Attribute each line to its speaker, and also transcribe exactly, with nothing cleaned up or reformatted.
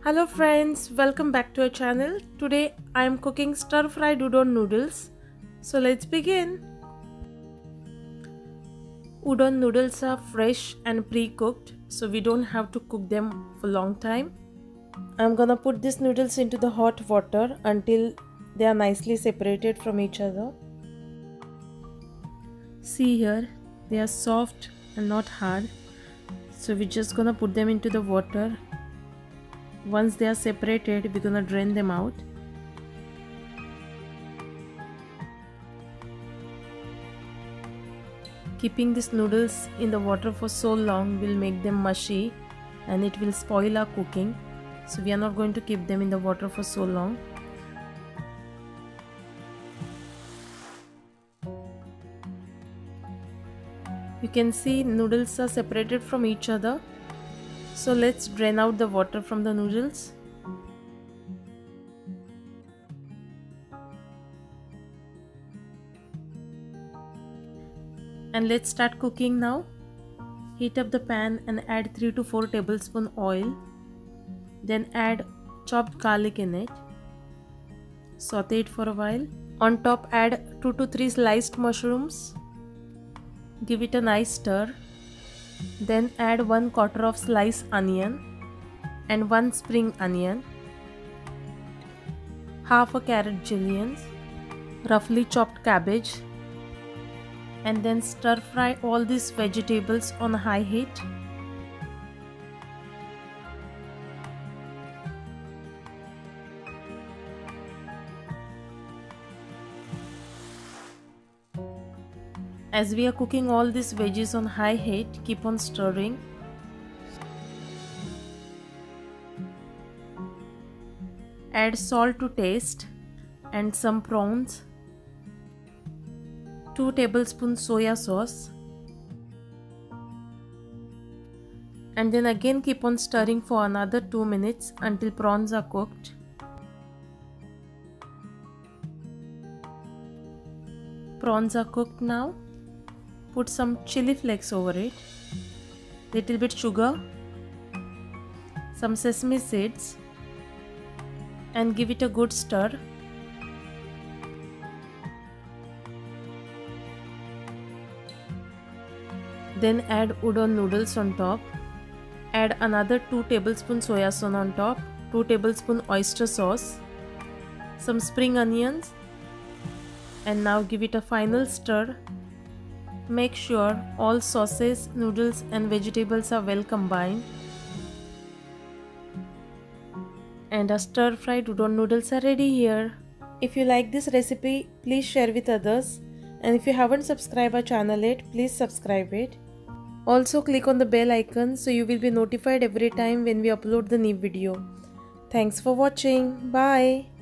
Speaker 1: Hello friends, welcome back to our channel. Today I am cooking stir fried udon noodles. So let's begin. Udon noodles are fresh and pre-cooked, so we don't have to cook them for long time. I'm gonna put these noodles into the hot water until they are nicely separated from each other. See here, they are soft and not hard. So we're just gonna put them into the water. Once they are separated, we're gonna drain them out. Keeping these noodles in the water for so long will make them mushy and it will spoil our cooking. So we are not going to keep them in the water for so long. You can see noodles are separated from each other. So let's drain out the water from the noodles. And let's start cooking now. Heat up the pan and add three to four tablespoons oil. Then add chopped garlic in it. Saute it for a while. On top add two to three sliced mushrooms. Give it a nice stir. Then add one quarter of sliced onion and one spring onion, half a carrot julienne, roughly chopped cabbage, and then stir fry all these vegetables on high heat. As we are cooking all these veggies on high heat, keep on stirring. Add salt to taste and some prawns. two tablespoons soya sauce. And then again keep on stirring for another two minutes until prawns are cooked. Prawns are cooked now. Put some chili flakes over it, little bit sugar, some sesame seeds, and give it a good stir. Then add udon noodles on top. Add another two tablespoons soya sauce on top, two tablespoons oyster sauce, some spring onions, and now give it a final stir. Make sure all sauces, noodles and vegetables are well combined. And our stir fried udon noodles are ready here. If you like this recipe, please share with others. And if you haven't subscribed our channel yet, please subscribe it. Also click on the bell icon so you will be notified every time when we upload the new video. Thanks for watching. Bye.